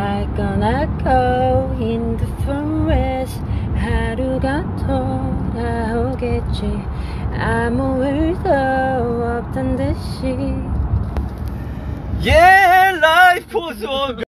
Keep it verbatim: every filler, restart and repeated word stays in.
I'm gonna go in different ways. 하루가 돌아오겠지. 아무 일도 없던 듯이. Yeah, life goes on.